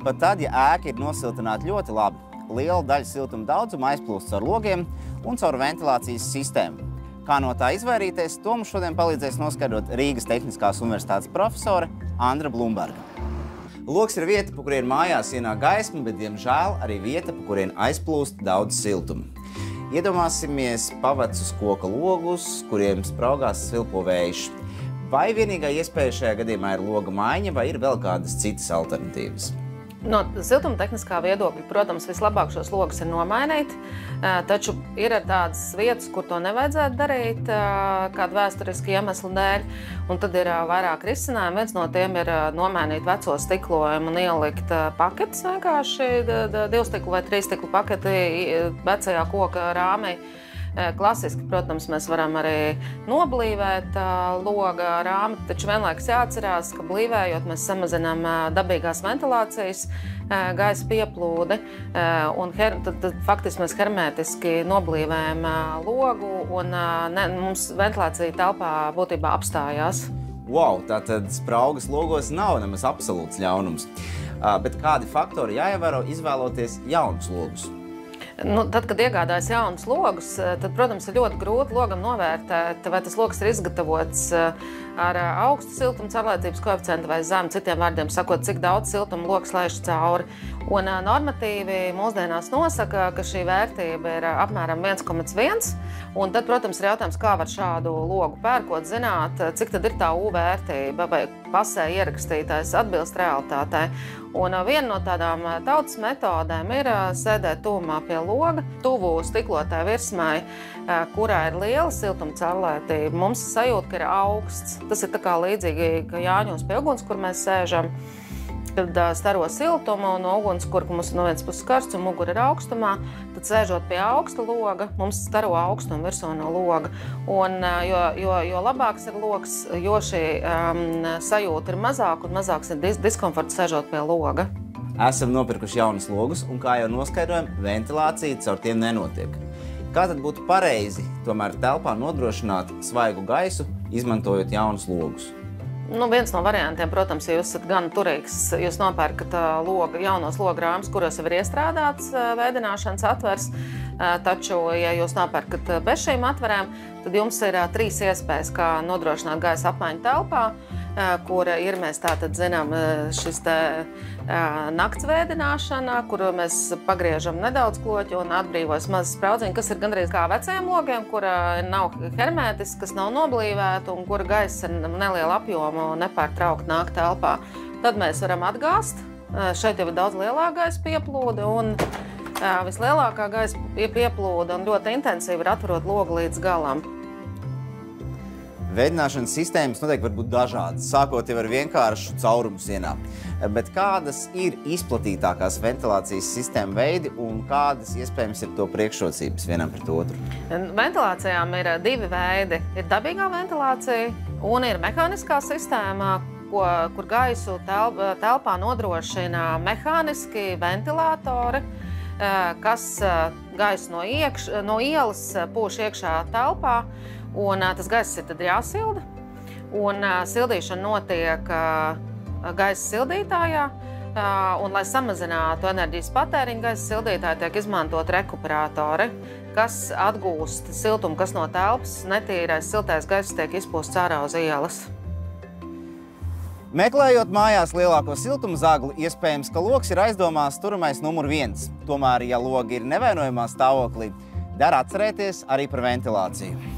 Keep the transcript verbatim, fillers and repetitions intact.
Pat tad, ja ēka ir nosiltināta ļoti labi, liela daļa siltuma daudzuma aizplūst caur logiem un caur ventilācijas sistēmu. Kā no tā izvairīties, to mums šodien palīdzēs noskaidrot Rīgas Tehniskās universitātes profesore Andra Blumberga. Logs ir vieta, pa kurien mājās ienāk gaisma, bet, diemžēl, arī vieta, pa kurien aizplūst daudz siltuma. Iedomāsimies pavecus koka logus, kuriem spraugās svilpo vējš. Vai vienīgā iespēja šajā gadījumā ir loga maiņa, vai ir vēl kādas citas alternatīvas? No siltuma tehniskā viedokļa, protams, vislabāk šos logus ir nomainīt, taču ir tādas vietas, kur to nevajadzētu darīt kādu vēsturisku iemeslu dēļ, un tad ir vairāk risinājumu. Viens no tiem ir nomainīt veco stiklojumu un ielikt paketes vienkārši, divstiklu vai trīstiklu paketi vecajā koka rāmī. Klasiski, protams, mēs varam arī noblīvēt uh, loga rāmi, taču vienlaikus jāatcerās, ka blīvējot mēs samazinām uh, dabīgās ventilācijas uh, gaisa pieplūdi, uh, un her, tad, tad faktiski mēs hermētiski noblīvējam uh, logu, un uh, ne, mums ventilācija telpā būtībā apstājās. Wow, tātad spraugas logos nav nemaz absolūts ļaunums. Uh, bet kādi faktori jāievēro izvēloties jaunus logus? Nu, tad, kad iegādājas jaunus logus, tad, protams, ir ļoti grūti logam novērtēt, vai tas logs ir izgatavots ar augstu siltuma caurlaidības koeficientu vai zemu, citiem vārdiem sakot, cik daudz siltuma logs laiž cauri. Un normatīvi mūsdienās nosaka, ka šī vērtība ir apmēram viens komats viens, un tad, protams, ir jautājums, kā var šādu logu pērkot zināt, cik tad ir tā U vērtība, vai pasē ierakstītais atbilst realitātei. Un viena no tādām tautas metodēm ir sēdēt tuvumā pie loga, tuvu stiklotai virsmai, kurā ir liela siltuma caurlaidība. Mums sajūta, ka ir augsts. Tas ir tā kā līdzīgi, ka jāņos pie uguns, kur mēs sēžam, kad staro siltumu no ugunskura, ka mums no vienas puses karsts un mugura ir augstumā, tad sēžot pie augsta loga, mums staro augstumu virsū no loga. Un, jo, jo, jo labāks ir logs, jo šī um, sajūta ir mazāka un mazāks ir dis diskomforts sēžot pie loga. Esam nopirkuši jaunus logus, un kā jau noskaidrojam, ventilācija caur tiem nenotiek. Kā tad būtu pareizi tomēr telpā nodrošināt svaigu gaisu, izmantojot jaunus logus? Nu, viens no variantiem, protams, ja jūs esat gan turīgs, jūs nopērkat loga, jaunos loga rāmus, kuros jau ir iestrādāts vēdināšanas atvers, taču, ja jūs nopērkat bez šīm atverēm, tad jums ir trīs iespējas, kā nodrošināt gaisa apmaiņu telpā, kur ir, mēs tātad zinām, šis te nakts vēdināšana, kur mēs pagriežam nedaudz kloķi un atbrīvojas mazas spraudziņi, kas ir gandrīz kā vecajiem logiem, kura nav hermētiski, kas nav noblīvēta un kura gaisa ar nelielu apjomu nepārtraukt nāk telpā. Tad mēs varam atgāzt. Šeit jau ir daudz lielāka gaisa pieplūde un vislielākā gaisa pieplūde un ļoti intensīvi ir atverot logu līdz galam. Vēdināšanas sistēmas noteikti var būt dažādas, sākot jau ar vienkāršu caurumu sienām. Bet kādas ir izplatītākās ventilācijas sistēma veidi un kādas iespējams ir to priekšrocības vienam pret otru? Ventilācijām ir divi veidi. Ir dabīgā ventilācija un ir mehāniskā sistēma, ko, kur gaisu telp, telpā nodrošina mehāniski ventilātori, kas gaisu no, iekš, no ielas pūš iekšā telpā. Un tas gaiss ir tad jāsilda, un sildīšana notiek gaisa sildītājā, un, lai samazinātu enerģijas patēriņu, gaisa sildītāji tiek izmantot rekuperatori, kas atgūst siltumu, kas no telpas netīrais siltais gaiss tiek izpūsts ārā uz ielas. Meklējot mājās lielāko siltuma zagli, iespējams, ka logs ir aizdomās turamais numur viens. Tomēr, ja logi ir nevainojamā stāvoklī, dara atcerēties arī par ventilāciju.